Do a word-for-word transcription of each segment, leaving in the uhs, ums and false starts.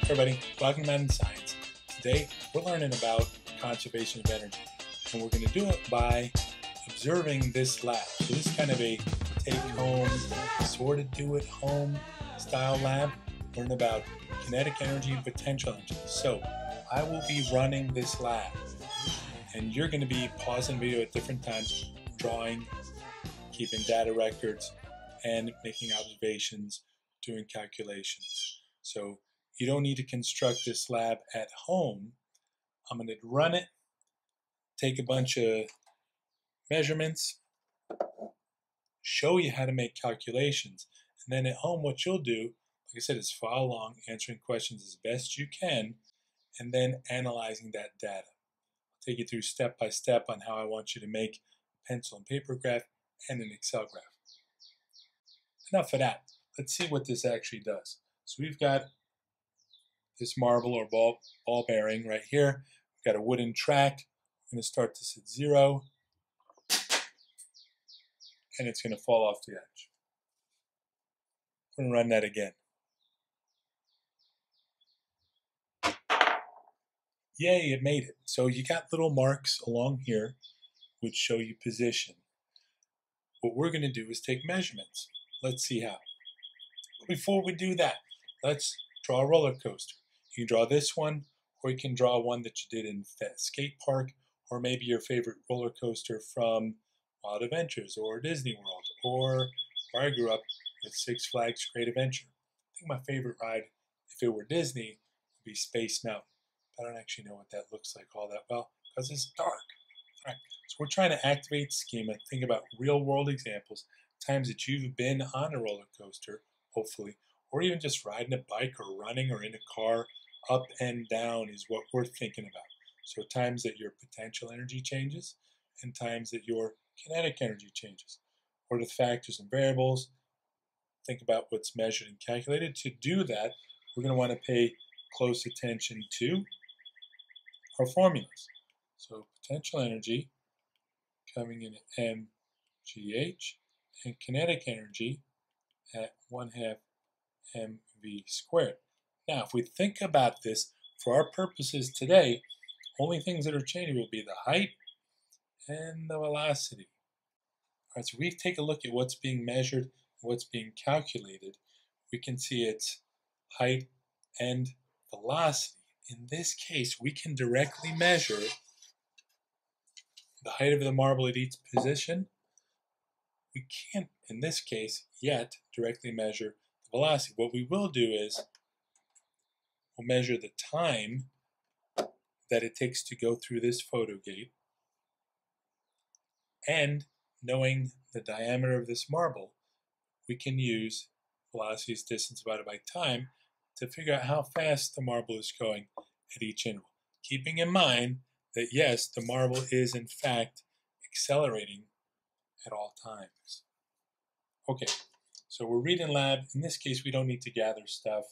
Everybody, welcome to Math and Science. Today we're learning about conservation of energy, and we're going to do it by observing this lab. So this is kind of a take-home, sort of do-at-home style lab. Learn about kinetic energy and potential energy. So I will be running this lab, and you're going to be pausing video at different times, drawing, keeping data records, and making observations, doing calculations. So you don't need to construct this lab at home. I'm going to run it, take a bunch of measurements, show you how to make calculations, and then at home what you'll do, like I said, is follow along, answering questions as best you can, and then analyzing that data. I'll take you through step by step on how I want you to make a pencil and paper graph and an Excel graph. Enough of that. Let's see what this actually does. So we've got this marble or ball, ball bearing right here. We've got a wooden track. I'm going to start this at zero, and it's going to fall off the edge. I'm going to run that again. Yay, it made it. So you got little marks along here which show you position. What we're going to do is take measurements. Let's see how. But before we do that, let's draw a roller coaster. You can draw this one, or you can draw one that you did in that skate park, or maybe your favorite roller coaster from Wild Adventures or Disney World, or where I grew up with Six Flags Great Adventure. I think my favorite ride, if it were Disney, would be Space Mountain. I don't actually know what that looks like all that well because it's dark. All right, so we're trying to activate the schema. Think about real-world examples, times that you've been on a roller coaster, hopefully, or even just riding a bike or running or in a car. Up and down is what we're thinking about. So times that your potential energy changes and times that your kinetic energy changes. What are the factors and variables? Think about what's measured and calculated. To do that, we're going to want to pay close attention to our formulas. So potential energy coming in at M G H and kinetic energy at one half M V squared. Now, if we think about this, for our purposes today, only things that are changing will be the height and the velocity. All right, so we take a look at what's being measured and what's being calculated. We can see its height and velocity. In this case, we can directly measure the height of the marble at each position. We can't, in this case, yet directly measure the velocity. What we will do is we'll measure the time that it takes to go through this photo gate, and knowing the diameter of this marble, we can use velocity is distance divided by time to figure out how fast the marble is going at each interval. Keeping in mind that yes, the marble is in fact accelerating at all times. Okay, so we're reading lab. In this case, we don't need to gather stuff.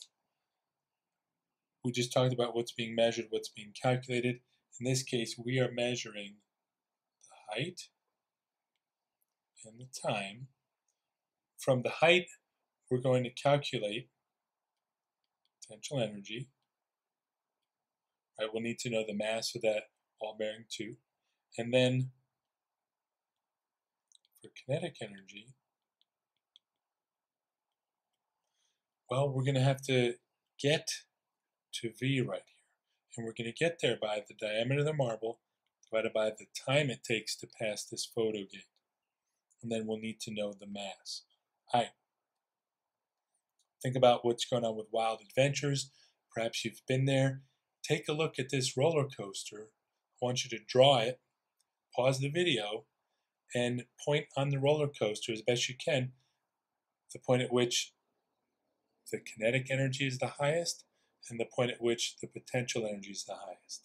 We just talked about what's being measured, what's being calculated. In this case, we are measuring the height and the time. From the height, we're going to calculate potential energy. Right, we'll need to know the mass of that ball bearing too. And then for kinetic energy, well, we're going to have to get to V right here. And we're going to get there by the diameter of the marble divided by the time it takes to pass this photo gate. And then we'll need to know the mass. All right. Think about what's going on with Wild Adventures. Perhaps you've been there. Take a look at this roller coaster. I want you to draw it, pause the video, and point on the roller coaster as best you can, the point at which the kinetic energy is the highest and the point at which the potential energy is the highest.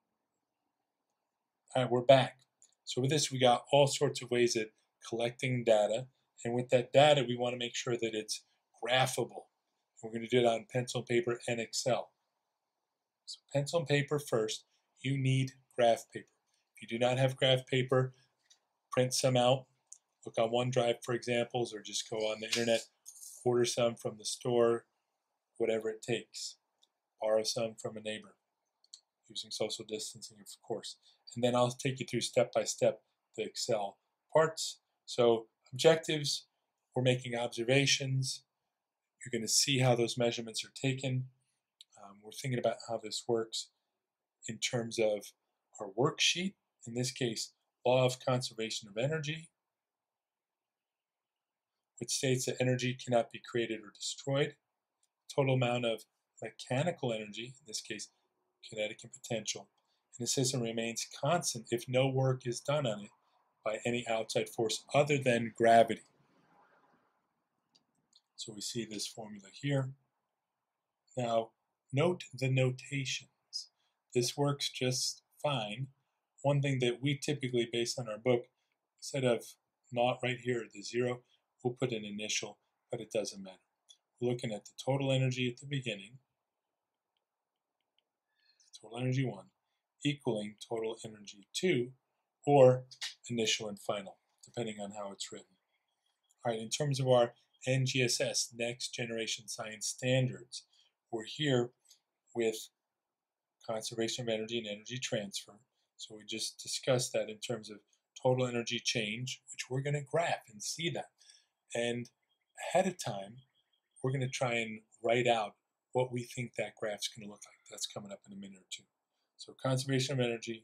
All right, we're back. So with this, we got all sorts of ways at collecting data, and with that data, we want to make sure that it's graphable. We're going to do it on pencil, paper, and Excel. So pencil and paper first. You need graph paper. If you do not have graph paper, print some out. Look on OneDrive for examples, or just go on the internet, order some from the store, whatever it takes. borrow some from a neighbor, using social distancing, of course. And then I'll take you through step by step the Excel parts. So objectives, we're making observations. You're going to see how those measurements are taken. Um, we're thinking about how this works in terms of our worksheet. In this case, law of conservation of energy, which states that energy cannot be created or destroyed. Total amount of mechanical energy, in this case, kinetic and potential, in the system remains constant if no work is done on it by any outside force other than gravity. So we see this formula here. Now, note the notations. This works just fine. One thing that we typically, based on our book, instead of not right here at the zero, we'll put an initial, but it doesn't matter. We're looking at the total energy at the beginning, total energy one, equaling total energy two, or initial and final, depending on how it's written. All right, in terms of our N G S S, Next Generation Science Standards, we're here with conservation of energy and energy transfer. So we just discussed that in terms of total energy change, which we're going to graph and see that. And ahead of time, we're going to try and write out what we think that graph's going to look like. That's coming up in a minute or two. So conservation of energy,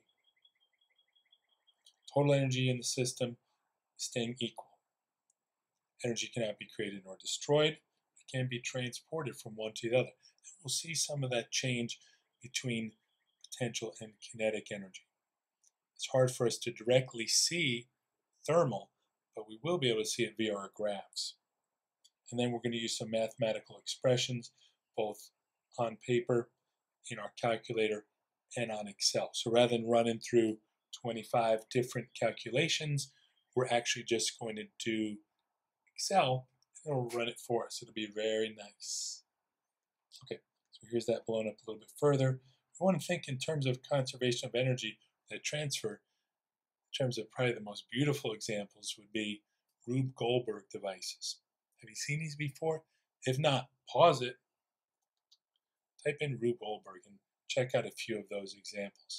total energy in the system staying equal. Energy cannot be created nor destroyed. It can be transported from one to the other. And we'll see some of that change between potential and kinetic energy. It's hard for us to directly see thermal, but we will be able to see it via our graphs. And then we're going to use some mathematical expressions, both on paper, in our calculator, and on Excel. So rather than running through twenty-five different calculations, we're actually just going to do Excel, and it'll run it for us. It'll be very nice. Okay, so here's that blown up a little bit further. We want to think in terms of conservation of energy, that transfer, in terms of probably the most beautiful examples would be Rube Goldberg devices. Have you seen these before? If not, pause it, type in Rube Goldberg, and check out a few of those examples.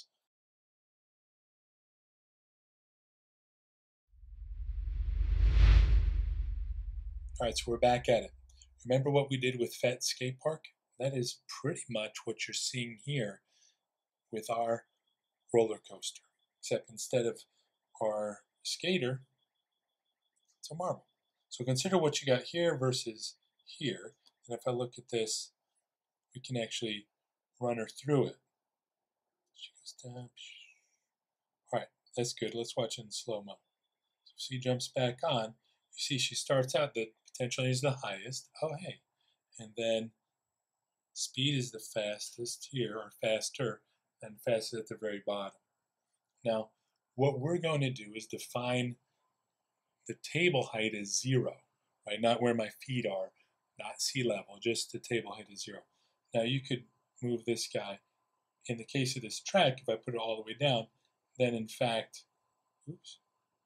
All right, so we're back at it. Remember what we did with Phet Skate Park? That is pretty much what you're seeing here with our roller coaster, except instead of our skater, it's a marble. So consider what you got here versus here. And if I look at this, we can actually run her through it. She goes down. All right, that's good. Let's watch it in slow-mo. So she jumps back on. You see she starts out, the potential is the highest. Oh, hey. And then speed is the fastest here, or faster, and fastest at the very bottom. Now, what we're going to do is define the table height as zero, right? Not where my feet are, not sea level, just the table height is zero. Now, you could move this guy. In the case of this track, if I put it all the way down, then in fact, oops,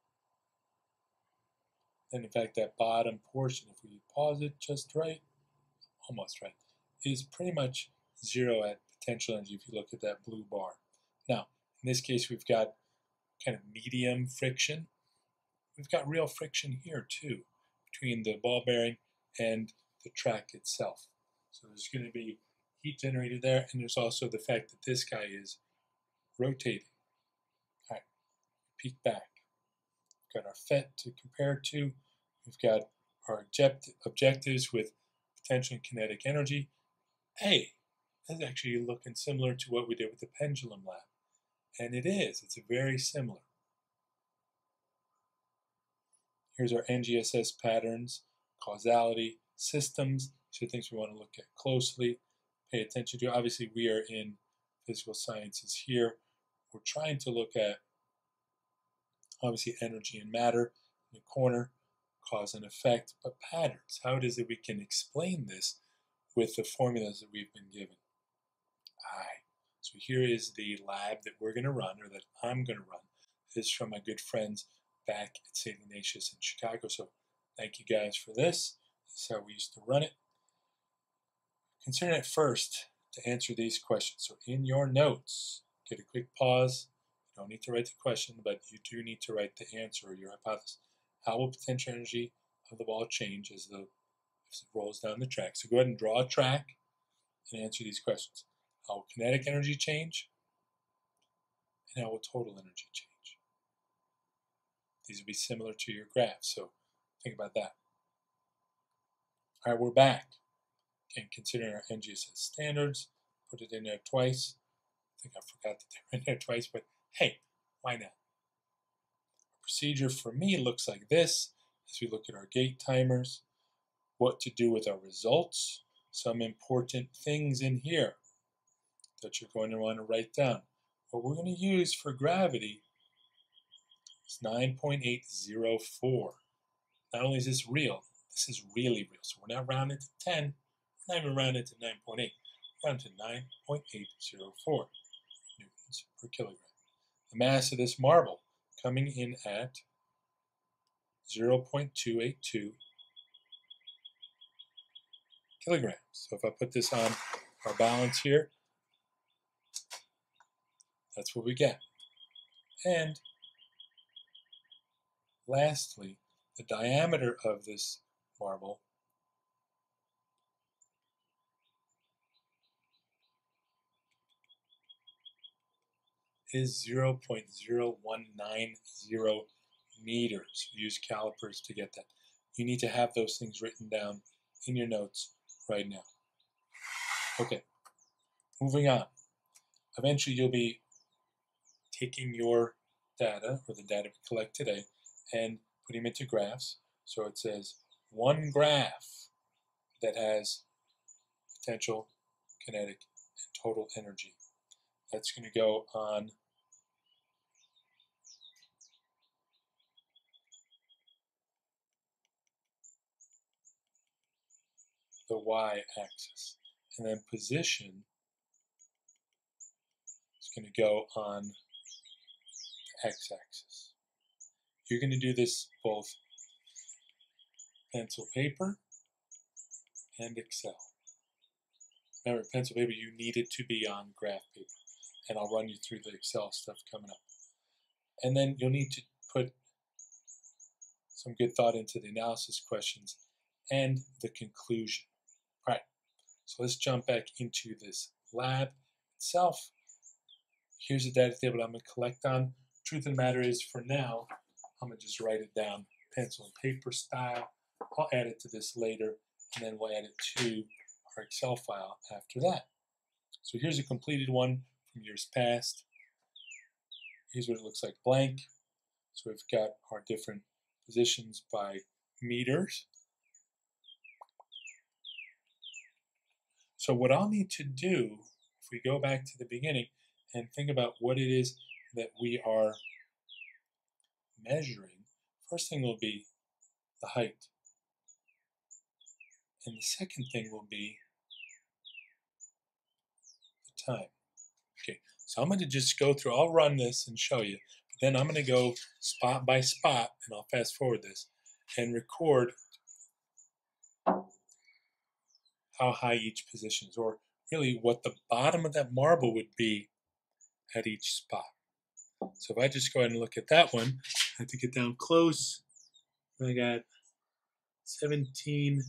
then in fact that bottom portion, if we pause it just right, almost right, is pretty much zero at potential energy if you look at that blue bar. Now, in this case, we've got kind of medium friction. We've got real friction here too, between the ball bearing and the track itself. So there's going to be heat generated there, and there's also the fact that this guy is rotating. All right, peek back. We've got our Phet to compare to. We've got our object objectives with potential and kinetic energy. Hey, that's actually looking similar to what we did with the pendulum lab. And it is, it's very similar. Here's our N G S S patterns, causality, systems. These are things we want to look at closely, pay attention to. Obviously, we are in physical sciences here. We're trying to look at, obviously, energy and matter in the corner, cause and effect, but patterns. How it is that we can explain this with the formulas that we've been given. Aye. So here is the lab that we're going to run, or that I'm going to run. This is from my good friends back at Saint Ignatius in Chicago. So thank you guys for this. This is how we used to run it. Consider at first to answer these questions. So in your notes, get a quick pause. You don't need to write the question, but you do need to write the answer or your hypothesis. How will potential energy of the ball change as, the, as it rolls down the track? So go ahead and draw a track and answer these questions. How will kinetic energy change? And how will total energy change? These will be similar to your graph, so think about that. All right, we're back. Again, considering our N G S S standards, put it in there twice. I think I forgot that they were in there twice, but hey, why not? The procedure for me looks like this as we look at our gate timers, what to do with our results, some important things in here that you're going to want to write down. What we're going to use for gravity is nine point eight zero four. Not only is this real, this is really real. So we're not rounding to ten, we're not even rounding to nine point eight. We're round to nine point eight zero four newtons per kilogram. The mass of this marble coming in at zero point two eight two kilograms. So if I put this on our balance here, that's what we get. And lastly, the diameter of this marble is zero point zero one nine zero meters. Use calipers to get that. You need to have those things written down in your notes right now. Okay, moving on. Eventually you'll be taking your data, or the data we collect today, and putting them into graphs. So it says one graph that has potential, kinetic, and total energy. That's going to go on the y-axis. And then position is going to go on the x-axis. You're going to do this both pencil paper and Excel. Remember, pencil paper, you need it to be on graph paper. And I'll run you through the Excel stuff coming up. And then you'll need to put some good thought into the analysis questions and the conclusion. All right, so let's jump back into this lab itself. Here's the data table I'm going to collect on. Truth of the matter is, for now, I'm going to just write it down pencil and paper style. I'll add it to this later, and then we'll add it to our Excel file after that. So here's a completed one from years past. Here's what it looks like blank. So we've got our different positions by meters. So what I'll need to do, if we go back to the beginning and think about what it is that we are measuring, first thing will be the height. And the second thing will be the time. Okay, so I'm going to just go through, I'll run this and show you, but then I'm going to go spot by spot, and I'll fast forward this, and record how high each position is, or really what the bottom of that marble would be at each spot. So if I just go ahead and look at that one, I have to get down close. I got seventeen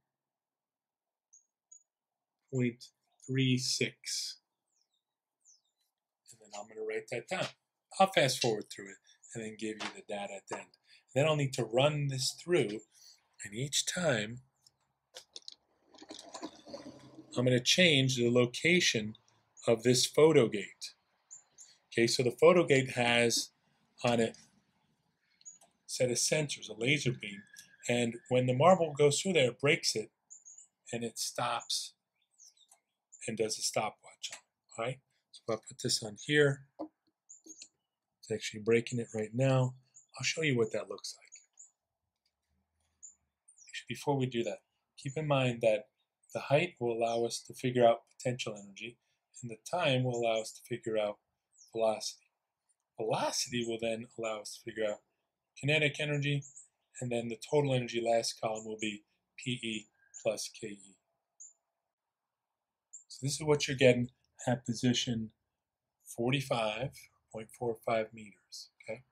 point three six. And then I'm going to write that down. I'll fast forward through it and then give you the data at the end. Then I'll need to run this through, and each time I'm going to change the location of this photo gate. Okay, so the photo gate has on it a set of sensors, a laser beam, and when the marble goes through there, it breaks it, and it stops and does a stopwatch on it. All right, so if I put this on here, it's actually breaking it right now. I'll show you what that looks like. Actually, before we do that, keep in mind that the height will allow us to figure out potential energy, and the time will allow us to figure out velocity. Velocity will then allow us to figure out kinetic energy, and then the total energy, last column, will be P E plus K E. So this is what you're getting at position forty-five point four five meters. Okay.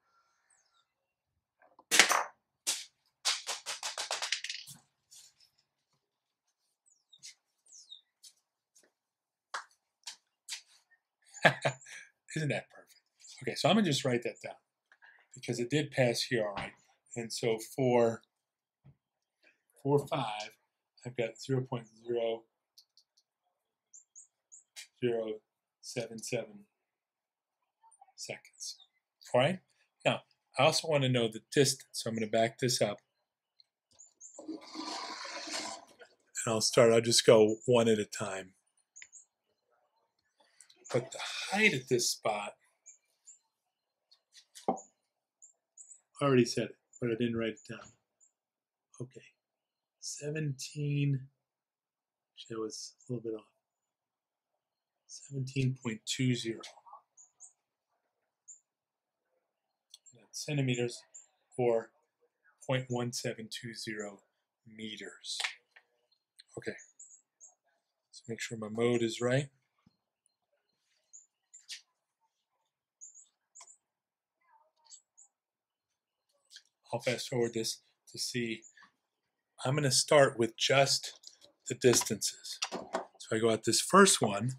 Isn't that perfect? Okay, so I'm gonna just write that down because it did pass here, all right. And so for four five, I've got zero point zero zero seven seven seconds. All right. Now I also want to know the distance, so I'm going to back this up, and I'll start. I'll just go one at a time. But the height at this spot, I already said it, but I didn't write it down. Okay, seventeen. That was a little bit off. seventeen point two zero. That's centimeters, or zero point one seven two zero meters. Okay, let's make sure my mode is right. I'll fast forward this to see. I'm going to start with just the distances. So I go at this first one.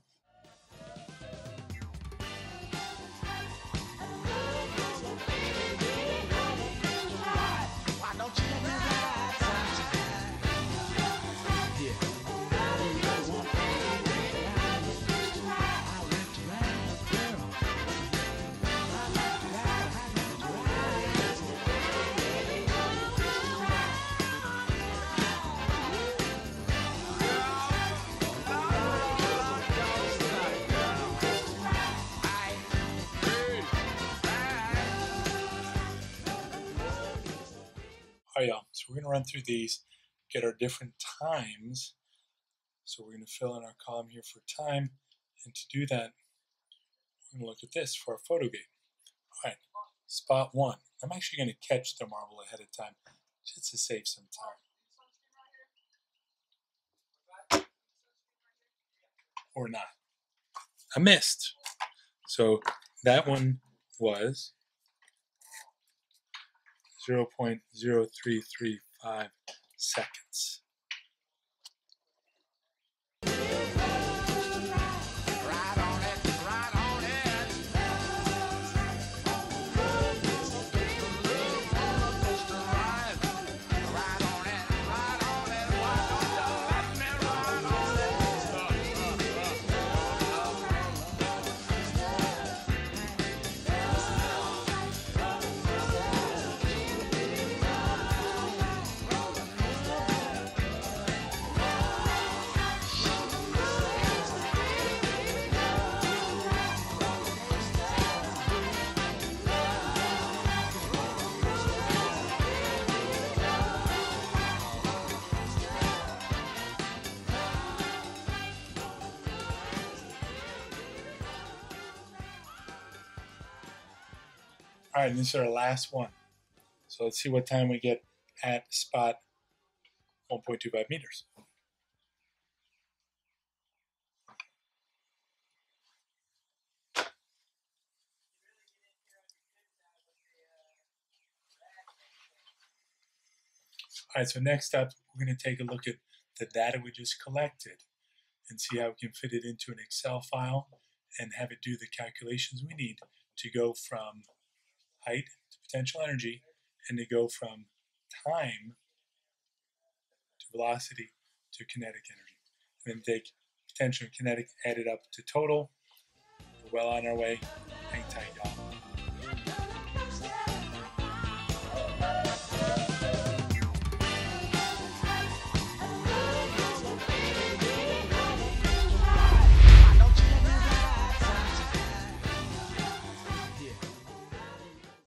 All right, y'all. So we're going to run through these, get our different times. So we're going to fill in our column here for time. And to do that, we're going to look at this for our photo game. All right, spot one. I'm actually going to catch the marble ahead of time just to save some time. Or not. I missed. So that one was zero point zero three three five seconds. All right, and this is our last one. So let's see what time we get at spot one point two five meters. All right, so next up, we're going to take a look at the data we just collected and see how we can fit it into an Excel file and have it do the calculations we need to go from height to potential energy and to go from time to velocity to kinetic energy. And then take potential and kinetic, add it up to total. We're well on our way. Hang tight, y'all.